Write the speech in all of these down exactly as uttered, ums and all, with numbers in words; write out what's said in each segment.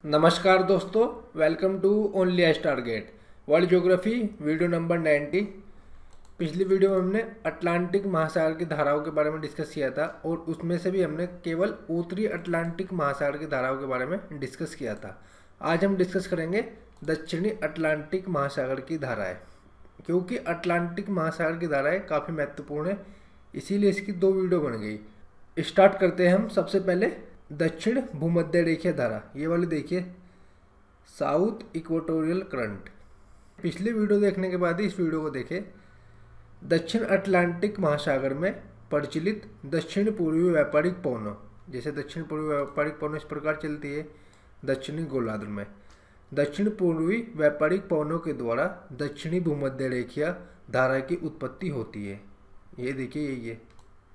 नमस्कार दोस्तों, welcome to only S target world geography video number ninety. पिछली video में हमने अटलांटिक महासागर की धाराओं के बारे में डिस्कस किया था और उसमें से भी हमने केवल उत्तरी अटलांटिक महासागर की धाराओं के बारे में डिस्कस किया था। आज हम डिस्कस करेंगे दक्षिणी अटलांटिक महासागर की धाराएँ, क्योंकि अटलांटिक महासागर की धाराएँ काफ़ी महत्वपूर्ण है, इसीलिए इसकी दो वीडियो बन गई। स्टार्ट करते हैं हम सबसे पहले दक्षिण भूमध्य रेखीय धारा। ये वाली देखिए, साउथ इक्वेटोरियल करंट। पिछली वीडियो देखने के बाद ही इस वीडियो को देखें। दक्षिण अटलांटिक महासागर में प्रचलित दक्षिण पूर्वी व्यापारिक पवनों, जैसे दक्षिण पूर्वी व्यापारिक पवनों इस प्रकार चलती है दक्षिणी गोलार्ध में। दक्षिण पूर्वी व्यापारिक पवनों के द्वारा दक्षिणी भूमध्य रेखीय धारा की उत्पत्ति होती है। ये देखिए, ये ये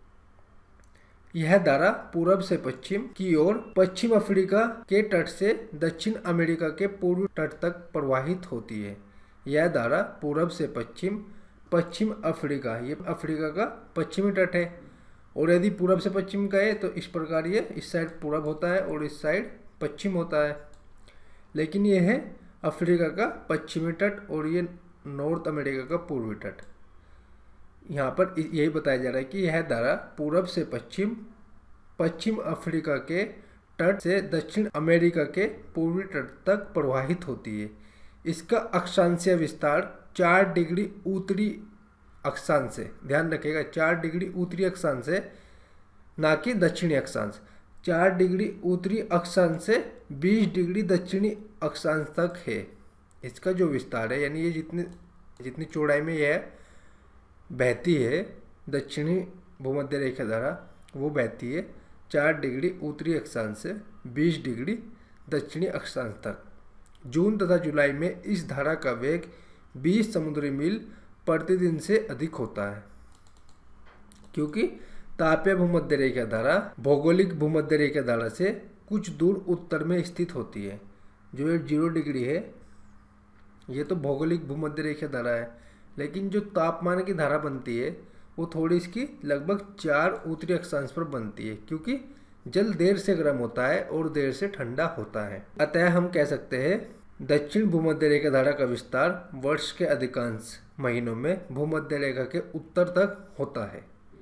यह धारा पूर्व से पश्चिम की ओर पश्चिम अफ्रीका के तट से दक्षिण अमेरिका के पूर्वी तट तक प्रवाहित होती है। यह धारा पूर्व से पश्चिम पश्चिम अफ्रीका, ये अफ्रीका का पश्चिमी तट है, और यदि पूर्व से पश्चिम का है तो इस प्रकार ये इस साइड पूर्व होता है और इस साइड पश्चिम होता है। लेकिन ये है अफ्रीका का पश्चिमी तट और ये नॉर्थ अमेरिका का पूर्वी तट। यहाँ पर यही बताया जा रहा है कि यह धारा पूर्व से पश्चिम पश्चिम अफ्रीका के तट से दक्षिण अमेरिका के पूर्वी तट तक प्रवाहित होती है। इसका अक्षांशीय विस्तार चार डिग्री उत्तरी अक्षांश से, ध्यान रखिएगा, चार डिग्री उत्तरी अक्षांश से, ना कि दक्षिणी अक्षांश। चार डिग्री उत्तरी अक्षांश से बीस डिग्री दक्षिणी अक्षांश तक है इसका जो विस्तार है। यानी ये जितनी जितनी चौड़ाई में यह बहती है दक्षिणी भूमध्य रेखा धारा, वो बहती है चार डिग्री उत्तरी अक्षांश से बीस डिग्री दक्षिणी अक्षांश तक। जून तथा जुलाई में इस धारा का वेग बीस समुद्री मील प्रतिदिन से अधिक होता है, क्योंकि तापीय भूमध्य रेखा धारा भौगोलिक भूमध्य रेखा धारा से कुछ दूर उत्तर में स्थित होती है। जो ये जीरो डिग्री है ये तो भौगोलिक भूमध्य रेखा धारा है, लेकिन जो तापमान की धारा बनती है वो थोड़ी इसकी लगभग चार उत्तरी अक्षांश पर बनती है, क्योंकि जल देर से गर्म होता है और देर से ठंडा होता है। अतः हम कह सकते हैं दक्षिण भूमध्य रेखा धारा का विस्तार वर्ष के अधिकांश महीनों में भूमध्य रेखा के उत्तर तक होता है।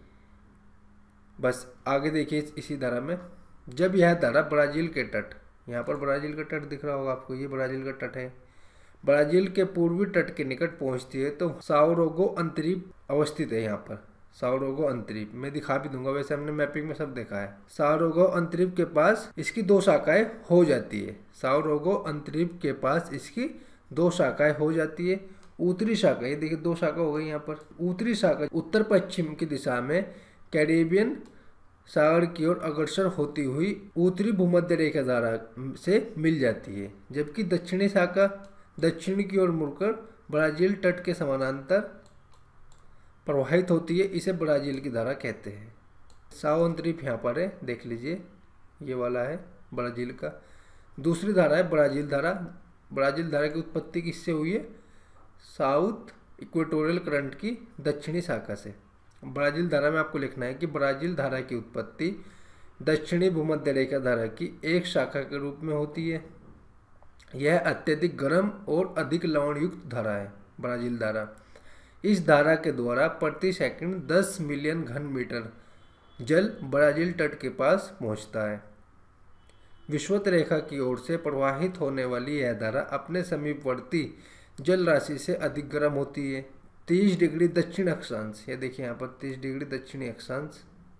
बस आगे देखिए इसी धारा में, जब यह धारा ब्राज़ील के तट, यहाँ पर ब्राज़ील का तट दिख रहा होगा आपको, ये ब्राज़ील का तट है, ब्राज़ील के पूर्वी तट के निकट पहुंचती है तो साओ रोगो अंतरीप अवस्थित है। यहाँ पर साओ रोगो अंतरीप मैं दिखा भी दूंगा, वैसे हमने मैपिंग में सब देखा है। साओ रोगो अंतरीप के पास इसकी दो शाखाएं हो जाती है। साओ रोगो अंतरीप के पास इसकी दो शाखाएं हो जाती है। उत्तरी शाखा, ये देखिए दो शाखा हो गई यहाँ पर। उत्तरी शाखा उत्तर पश्चिम की दिशा में कैरेबियन सागर की ओर अग्रसर होती हुई उत्तरी भूमध्य रेखा धारा से मिल जाती है, जबकि दक्षिणी शाखा दक्षिण की ओर मुड़कर ब्राज़ील तट के समानांतर प्रवाहित होती है। इसे ब्राज़ील की धारा कहते हैं। साओ अंतरीप यहाँ पर है, देख लीजिए, ये वाला है ब्राज़ील का। दूसरी धारा है ब्राज़ील धारा। ब्राज़ील धारा की उत्पत्ति किससे हुई है? साउथ इक्वेटोरियल करंट की दक्षिणी शाखा से। ब्राज़ील धारा में आपको लिखना है कि ब्राज़ील धारा की उत्पत्ति दक्षिणी भूमध्य रेखा धारा की एक शाखा के रूप में होती है। यह अत्यधिक गर्म और अधिक लवण युक्त धारा है ब्राज़ील धारा। इस धारा के द्वारा प्रति सेकंड दस मिलियन घन मीटर जल ब्राज़ील तट के पास पहुंचता है। विषुवत रेखा की ओर से प्रवाहित होने वाली यह धारा अपने समीपवर्ती जल राशि से अधिक गर्म होती है। तीस डिग्री दक्षिण अक्षांश, ये देखिए यहाँ पर तीस डिग्री दक्षिणी अक्षांश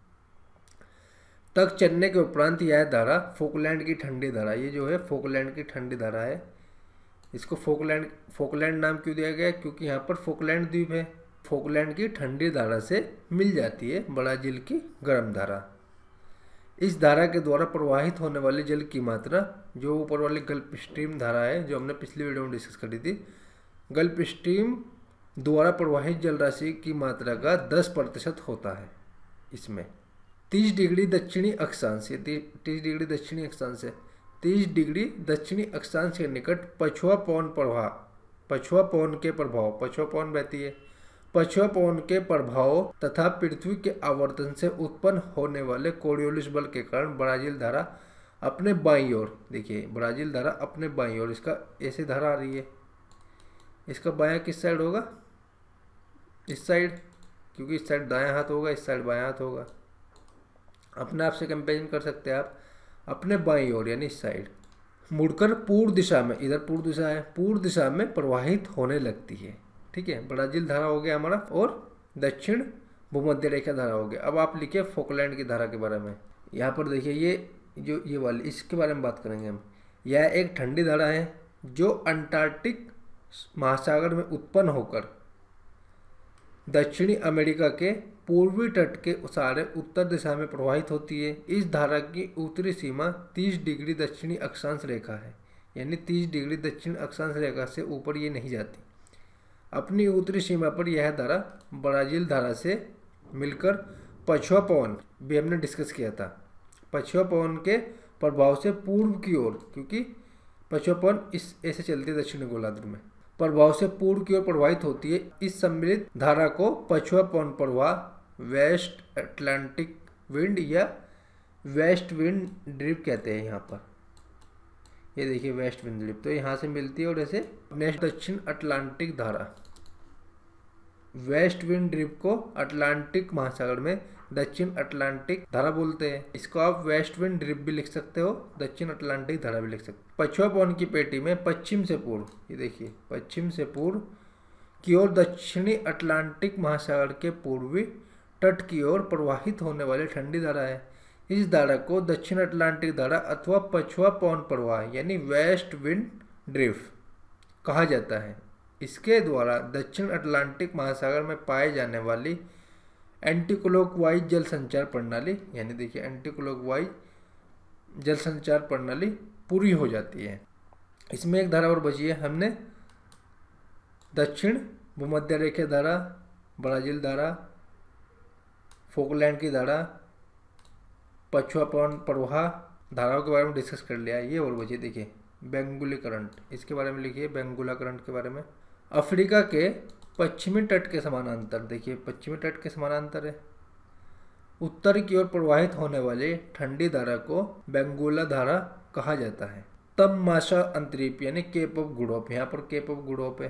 तक चलने के उपरांत यह धारा फोकलैंड की ठंडी धारा, ये जो है फोकलैंड की ठंडी धारा है। इसको फोकलैंड फोकलैंड नाम क्यों दिया गया? क्योंकि यहाँ पर फोकलैंड द्वीप है। फोकलैंड की ठंडी धारा से मिल जाती है ब्राज़ील की गर्म धारा। इस धारा के द्वारा प्रवाहित होने वाले जल की मात्रा, जो ऊपर वाली गल्फ स्ट्रीम धारा है जो हमने पिछली वीडियो में डिस्कस करी थी, गल्फ स्ट्रीम द्वारा प्रवाहित जल राशि की मात्रा का दस प्रतिशत होता है। इसमें तीस डिग्री दक्षिणी अक्षांश, ये तीस डिग्री दक्षिणी अक्षांश है। तीस डिग्री दक्षिणी अक्षांश के निकट पछुआ पवन प्रभाव पछुआ पवन के प्रभाव पछुआ पवन बहती है पछुआ पवन के प्रभाव तथा पृथ्वी के आवर्तन से उत्पन्न होने वाले कोरियोलिस बल के कारण ब्राज़ील धारा अपने बाईं ओर, देखिए ब्राज़ील धारा अपने बाईं ओर, इसका ऐसे धारा आ रही है, इसका बायां किस साइड होगा, इस साइड, क्योंकि इस साइड दायां हाथ होगा, इस साइड बायां हाथ होगा। अपने आप से कंपेरिजन कर सकते हैं आप, अपने बाईं ओर यानी इस साइड मुड़कर पूर्व दिशा में, इधर पूर्व दिशा है, पूर्व दिशा में प्रवाहित होने लगती है। ठीक है, ब्राज़ील धारा हो गया हमारा, और दक्षिण भूमध्य रेखा धारा हो गया। अब आप लिखिए फोकलैंड की धारा के बारे में। यहाँ पर देखिए ये जो ये वाली, इसके बारे में बात करेंगे हम। यह एक ठंडी धारा है जो अंटार्कटिक महासागर में उत्पन्न होकर दक्षिणी अमेरिका के पूर्वी तट के सारे उत्तर दिशा में प्रवाहित होती है। इस धारा की उत्तरी सीमा तीस डिग्री दक्षिणी अक्षांश रेखा है, यानी तीस डिग्री दक्षिण अक्षांश रेखा से ऊपर ये नहीं जाती। अपनी उत्तरी सीमा पर यह धारा ब्राज़ील धारा से मिलकर पछुआ पवन भी हमने डिस्कस किया था, पछुआ पवन के प्रभाव से पूर्व की ओर, क्योंकि पछुआ पवन इस ऐसे चलती है दक्षिणी गोलार्ध में, प्रभाव से पूर्व की ओर प्रवाहित होती है। इस सम्मिलित धारा को पछुआ पवन प्रवाह, वेस्ट अटलांटिक विंड या वेस्ट विंड ड्रिप कहते हैं। यहाँ पर ये देखिए वेस्ट विंड ड्रिप, तो यहाँ से मिलती है, और ऐसे नेक्स्ट दक्षिण अटलांटिक धारा, वेस्ट विंड ड्रिप को अटलांटिक महासागर में दक्षिण अटलांटिक धारा बोलते हैं। इसको आप वेस्ट विंड ड्रिप भी लिख सकते हो, दक्षिण अटलांटिक धारा भी लिख सकते हो। पछुआ पवन की पेटी में पश्चिम से पूर्व, ये देखिए पश्चिम से पूर्व की ओर दक्षिणी अटलांटिक महासागर के पूर्वी तट की ओर प्रवाहित होने वाली ठंडी धारा है। इस धारा को दक्षिण अटलांटिक धारा अथवा पछुआ पवन प्रवाह यानी वेस्ट विंड ड्रिफ्ट कहा जाता है। इसके द्वारा दक्षिण अटलांटिक महासागर में पाए जाने वाली एंटीक्लॉकवाइज जल संचार प्रणाली, यानी देखिए एंटीक्लॉकवाइज जल संचार प्रणाली पूरी हो जाती है। इसमें एक धारा और बची है, हमने दक्षिण भूमध्य रेखा धारा, ब्राज़ील धारा, फोकलैंड की धारा, पछुआ पवन प्रवाह धाराओं के बारे में डिस्कस कर लिया। ये और बची देखिए बेंगुली करंट, इसके बारे में लिखिए बेंगुला करंट के बारे में। अफ्रीका के पश्चिमी तट के समानांतर, देखिए पश्चिमी तट के समानांतर है, उत्तर की ओर प्रवाहित होने वाली ठंडी धारा को बेंगुला धारा कहा जाता है। तब माशा अंतरीप यानी केप ऑफ गुड होप, यहाँ पर केप ऑफ गुड होप है।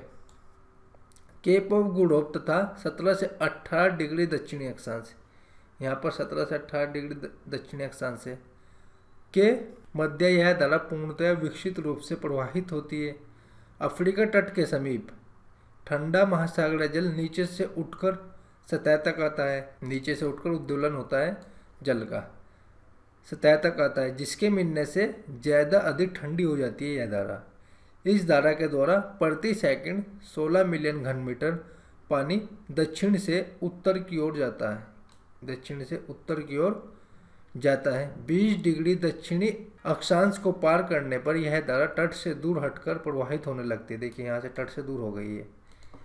केप ऑफ गुड होप तथा सत्रह से अठारह डिग्री दक्षिणी अक्षांश, यहाँ पर सत्रह से अठारह डिग्री दक्षिणी अक्षांश है के मध्य यह धारा पूर्णतः विकसित रूप से प्रवाहित होती है। अफ्रीका तट के समीप ठंडा महासागरीय जल नीचे से उठकर सतह तक आता है, नीचे से उठकर उद्दोलन होता है जल का, सतह तक आता है, जिसके मिलने से ज़्यादा अधिक ठंडी हो जाती है यह धारा। इस धारा के द्वारा प्रति सेकंड सोलह मिलियन घन मीटर पानी दक्षिण से उत्तर की ओर जाता है, दक्षिण से उत्तर की ओर जाता है। बीस डिग्री दक्षिणी अक्षांश को पार करने पर यह धारा तट से दूर हटकर प्रवाहित होने लगती है। देखिए यहाँ से तट से दूर हो गई है,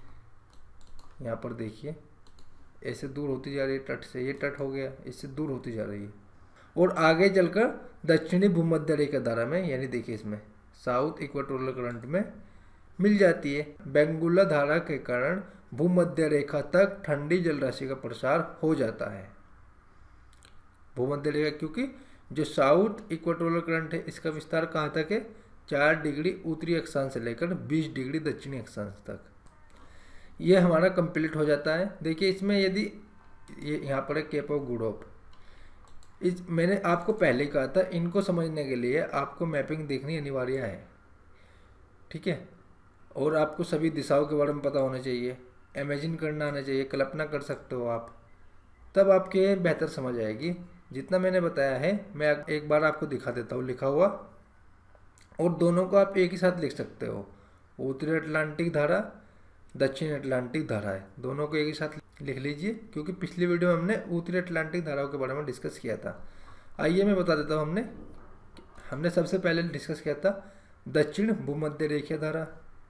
यहाँ पर देखिए ऐसे दूर होती जा रही है तट से, ये तट हो गया, इससे दूर होती जा रही है और आगे चलकर दक्षिणी भूमध्य रेखा धारा में, यानी देखिए इसमें साउथ इक्वेटोरियल करंट में मिल जाती है। बेंगुला धारा के कारण भूमध्य रेखा तक ठंडी जल राशि का प्रसार हो जाता है। भूमध्य रेखा, क्योंकि जो साउथ इक्वेटोरियल करंट है इसका विस्तार कहाँ तक है, चार डिग्री उत्तरी अक्षांश से लेकर बीस डिग्री दक्षिणी अक्षांश तक। ये हमारा कंप्लीट हो जाता है। देखिए इसमें यदि ये यहाँ पर है केप ऑफ गुड होप, इस मैंने आपको पहले कहा था इनको समझने के लिए आपको मैपिंग देखनी अनिवार्य है, ठीक है। और आपको सभी दिशाओं के बारे में पता होना चाहिए, इमेजिन करना आना चाहिए, कल्पना कर सकते हो आप, तब आपके बेहतर समझ आएगी। जितना मैंने बताया है मैं एक बार आपको दिखा देता हूँ लिखा हुआ, और दोनों को आप एक ही साथ लिख सकते हो। उत्तरी अटलांटिक धारा, दक्षिण अटलांटिक धारा है, दोनों को एक ही साथ लिख लीजिए, क्योंकि पिछली वीडियो में हमने उत्तरी अटलांटिक धाराओं के बारे में डिस्कस किया था। आइए मैं बता देता हूँ, हमने हमने सबसे पहले डिस्कस किया था दक्षिण भूमध्य रेखा धारा,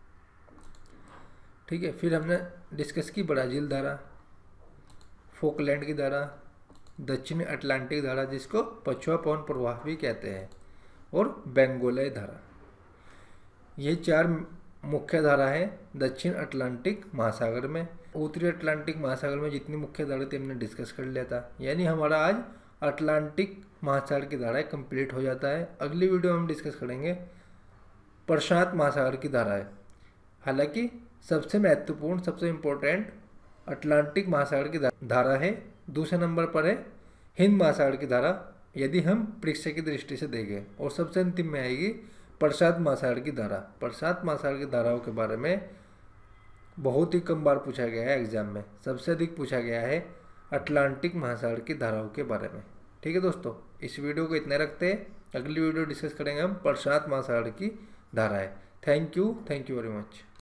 ठीक है। फिर हमने डिस्कस की ब्राज़ील धारा, फोकलैंड की धारा, दक्षिण अटलांटिक धारा जिसको पछुआ पवन प्रवाह भी कहते हैं, और बेंगोला धारा। ये चार मुख्य धारा है दक्षिण अटलांटिक महासागर में। उत्तरी अटलांटिक महासागर में जितनी मुख्य धारा थी हमने डिस्कस कर लिया था, यानी हमारा आज अटलांटिक महासागर की धाराएं कंप्लीट हो जाता है। अगली वीडियो में हम डिस्कस करेंगे प्रशांत महासागर की धाराएं। हालांकि सबसे महत्वपूर्ण, सबसे इम्पोर्टेंट अटलांटिक महासागर की धारा है, दूसरे नंबर पर है हिंद महासागर की धारा, यदि हम परीक्षा की दृष्टि से देखें। और सबसे अंतिम में आएगी प्रशांत महासागर की धारा। प्रशांत महासागर की धाराओं के बारे में बहुत ही कम बार पूछा गया है एग्जाम में, सबसे अधिक पूछा गया है अटलांटिक महासागर की धाराओं के बारे में। ठीक है दोस्तों, इस वीडियो को इतने रखते हैं। अगली वीडियो डिस्कस करेंगे हम प्रशांत महासागर की धाराएं। Thank you, thank you very much.